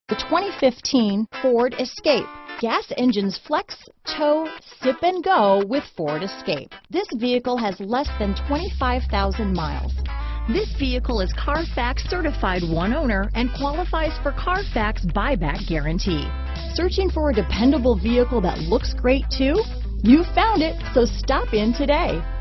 The 2015 Ford Escape. Gas engines flex, tow, sip and go with Ford Escape. This vehicle has less than 25,000 miles. This vehicle is Carfax certified one owner and qualifies for Carfax buyback guarantee. Searching for a dependable vehicle that looks great too? You found it, so stop in today.